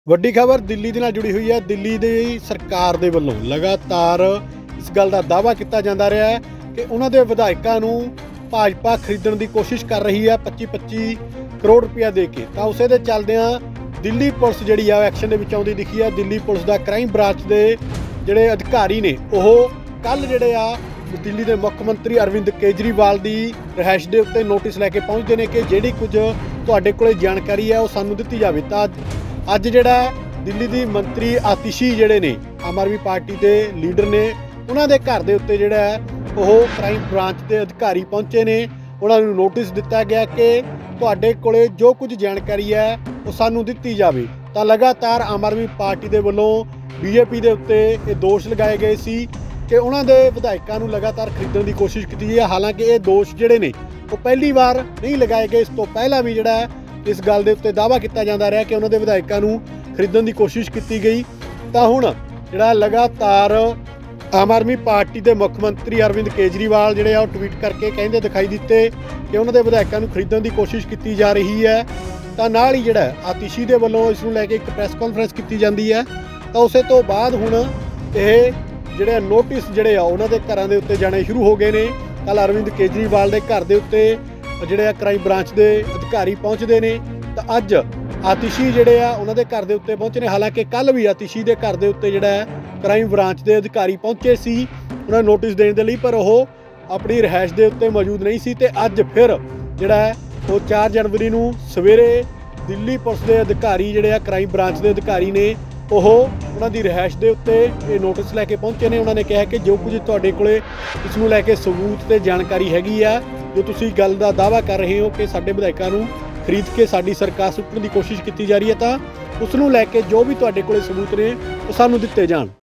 ਵੱਡੀ ਖਬਰ ਦਿੱਲੀ ਦੇ ਨਾਲ ਜੁੜੀ ਹੋਈ ਹੈ। ਦਿੱਲੀ ਦੀ ਸਰਕਾਰ ਦੇ ਵੱਲੋਂ ਲਗਾਤਾਰ ਇਸ ਗੱਲ ਦਾ ਦਾਅਵਾ ਕੀਤਾ ਜਾਂਦਾ ਰਿਹਾ ਹੈ ਕਿ ਉਹਨਾਂ ਦੇ ਵਿਧਾਇਕਾਂ ਨੂੰ ਭਾਜਪਾ ਖਰੀਦਣ ਦੀ ਕੋਸ਼ਿਸ਼ ਕਰ ਰਹੀ ਹੈ 25-25 ਕਰੋੜ ਰੁਪਇਆ ਦੇ ਕੇ। ਤਾਂ ਉਸੇ ਦੇ ਚੱਲਦਿਆਂ ਦਿੱਲੀ ਪੁਲਿਸ ਜਿਹੜੀ ਆ ਐਕਸ਼ਨ ਦੇ ਵਿੱਚ ਆਉਂਦੀ ਦਿਖੀ ਹੈ। ਦਿੱਲੀ ਪੁਲਿਸ ਦਾ ਕ੍ਰਾਈਮ ਬ੍ਰਾਂਚ ਦੇ ਜਿਹੜੇ ਅਧਿਕਾਰੀ ਨੇ ਉਹ ਕੱਲ ਜਿਹੜੇ ਆ ਦਿੱਲੀ ਦੇ ਮੁੱਖ ਮੰਤਰੀ ਅਰਵਿੰਦ ਕੇਜਰੀਵਾਲ ਦੀ ਰਿਹਾਇਸ਼ ਦੇ ਉੱਤੇ ਨੋਟਿਸ ਲੈ ਕੇ ਪਹੁੰਚਦੇ ਨੇ ਕਿ ਜਿਹੜੀ ਕੁਝ ਤੁਹਾਡੇ ਕੋਲੇ ਜਾਣਕਾਰੀ ਹੈ ਉਹ ਸਾਨੂੰ ਦਿੱਤੀ ਜਾਵੇ। ਤਾਂ ਅੱਜ ਜਿਹੜਾ ਦਿੱਲੀ ਦੀ ਮੰਤਰੀ ਆਤਿਸ਼ੀ ਜਿਹੜੇ ਨੇ ਆਮ ਆਦਮੀ ਪਾਰਟੀ ਦੇ ਲੀਡਰ ਨੇ, ਉਹਨਾਂ ਦੇ ਘਰ ਦੇ ਉੱਤੇ ਜਿਹੜਾ ਹੈ ਉਹ ਕ੍ਰਾਈਮ ਬ੍ਰਾਂਚ ਦੇ ਅਧਿਕਾਰੀ ਪਹੁੰਚੇ ਨੇ। ਉਹਨਾਂ ਨੂੰ ਨੋਟਿਸ ਦਿੱਤਾ ਗਿਆ ਕਿ ਤੁਹਾਡੇ ਕੋਲੇ ਜੋ ਕੁਝ ਜਾਣਕਾਰੀ ਹੈ ਉਹ ਸਾਨੂੰ ਦਿੱਤੀ ਜਾਵੇ। ਤਾਂ ਲਗਾਤਾਰ ਆਮ ਆਦਮੀ ਪਾਰਟੀ ਦੇ ਵੱਲੋਂ ਬੀਜੇਪੀ ਦੇ ਉੱਤੇ ਇਹ ਦੋਸ਼ ਲਗਾਏ ਗਏ ਸੀ ਕਿ ਉਹਨਾਂ ਦੇ ਵਿਧਾਇਕਾਂ ਨੂੰ ਲਗਾਤਾਰ ਖਰੀਦਣ ਦੀ ਕੋਸ਼ਿਸ਼ ਕੀਤੀ ਹੈ। ਹਾਲਾਂਕਿ ਇਹ ਦੋਸ਼ ਜਿਹੜੇ ਨੇ ਉਹ ਪਹਿਲੀ ਵਾਰ ਨਹੀਂ ਲਗਾਏ ਗਏ। ਇਸ ਤੋਂ ਪਹਿਲਾਂ ਵੀ ਜਿਹੜਾ ਇਸ ਗੱਲ ਦੇ ਉੱਤੇ ਦਾਅਵਾ ਕੀਤਾ ਜਾਂਦਾ ਰਿਹਾ ਕਿ ਉਹਨਾਂ ਦੇ ਵਿਧਾਇਕਾਂ ਨੂੰ ਖਰੀਦਣ ਦੀ ਕੋਸ਼ਿਸ਼ ਕੀਤੀ ਗਈ। ਤਾਂ ਹੁਣ ਜਿਹੜਾ ਲਗਾਤਾਰ ਆਮ ਆਦਮੀ ਪਾਰਟੀ ਦੇ ਮੁੱਖ ਮੰਤਰੀ ਅਰਵਿੰਦ ਕੇਜਰੀਵਾਲ ਜਿਹੜੇ ਆ ਉਹ ਟਵੀਟ ਕਰਕੇ ਕਹਿੰਦੇ ਦਿਖਾਈ ਦਿੱਤੇ ਕਿ ਉਹਨਾਂ ਦੇ ਵਿਧਾਇਕਾਂ ਨੂੰ ਖਰੀਦਣ ਦੀ ਕੋਸ਼ਿਸ਼ ਕੀਤੀ ਜਾ ਰਹੀ ਹੈ। ਤਾਂ ਨਾਲ ਹੀ ਜਿਹੜਾ ਆਤਿਸ਼ੀ ਦੇ ਵੱਲੋਂ ਇਸ ਨੂੰ ਲੈ ਕੇ ਇੱਕ ਪ੍ਰੈਸ ਕਾਨਫਰੰਸ ਕੀਤੀ ਜਾਂਦੀ ਹੈ। ਤਾਂ ਉਸੇ ਤੋਂ ਬਾਅਦ ਹੁਣ ਇਹ ਜਿਹੜੇ ਨੋਟਿਸ ਜਿਹੜੇ ਆ ਉਹਨਾਂ ਦੇ ਘਰਾਂ ਦੇ ਉੱਤੇ ਜਾਣੇ ਸ਼ੁਰੂ ਹੋ ਗਏ ਨੇ। ਕੱਲ ਅਰਵਿੰਦ ਕੇਜਰੀਵਾਲ ਦੇ ਘਰ ਦੇ ਉੱਤੇ ਜਿਹੜੇ ਆ ਕ੍ਰਾਈਮ ਬ੍ਰਾਂਚ ਦੇ ਅਧਿਕਾਰੀ ਪਹੁੰਚਦੇ ਨੇ। ਤਾਂ ਅੱਜ ਆਤਿਸ਼ੀ ਜਿਹੜੇ ਆ ਉਹਨਾਂ ਦੇ ਘਰ ਦੇ ਉੱਤੇ ਪਹੁੰਚੇ ਨੇ। ਹਾਲਾਂਕਿ ਕੱਲ ਵੀ ਆਤਿਸ਼ੀ ਦੇ ਘਰ ਦੇ ਉੱਤੇ ਜਿਹੜਾ ਹੈ ਕ੍ਰਾਈਮ ਬ੍ਰਾਂਚ ਦੇ ਅਧਿਕਾਰੀ ਪਹੁੰਚੇ ਸੀ ਉਹਨਾਂ ਨੂੰ ਨੋਟਿਸ ਦੇਣ ਦੇ ਲਈ, ਪਰ ਉਹ ਆਪਣੀ ਰਿਹਾਇਸ਼ ਦੇ ਉੱਤੇ ਮੌਜੂਦ ਨਹੀਂ ਸੀ। ਤੇ ਅੱਜ ਫਿਰ ਜਿਹੜਾ ਹੈ ਉਹ 4 ਜਨਵਰੀ ਨੂੰ ਸਵੇਰੇ ਦਿੱਲੀ ਪੁਲਿਸ ਦੇ ਅਧਿਕਾਰੀ ਜਿਹੜੇ ਆ ਕ੍ਰਾਈਮ ਬ੍ਰਾਂਚ ਦੇ ਅਧਿਕਾਰੀ ਨੇ ਉਹ ਉਹਨਾਂ ਦੀ ਰਿਹਾਇਸ਼ ਦੇ ਉੱਤੇ ਇਹ ਨੋਟਿਸ ਲੈ ਕੇ ਪਹੁੰਚੇ ਨੇ। ਉਹਨਾਂ ਨੇ ਕਿਹਾ ਕਿ ਜੋ ਕੁਝ ਤੁਹਾਡੇ ਕੋਲੇ ਇਸ ਨੂੰ ਲੈ ਕੇ ਸਬੂਤ ਤੇ ਜਾਣਕਾਰੀ ਹੈਗੀ ਆ, ਜੋ ਤੁਸੀਂ ਗੱਲ ਦਾ ਦਾਅਵਾ ਕਰ ਰਹੇ ਹੋ ਕਿ ਸਾਡੇ ਵਿਧਾਇਕਾਂ ਨੂੰ ਖਰੀਦ ਕੇ ਸਾਡੀ ਸਰਕਾਰ ਸੁੱਟਣ ਦੀ ਕੋਸ਼ਿਸ਼ ਕੀਤੀ ਜਾ ਰਹੀ ਹੈ, ਤਾਂ ਉਸ ਨੂੰ ਲੈ ਕੇ ਜੋ ਵੀ ਤੁਹਾਡੇ ਕੋਲੇ ਸਬੂਤ ਨੇ ਉਹ ਸਾਨੂੰ ਦਿੱਤੇ ਜਾਣ।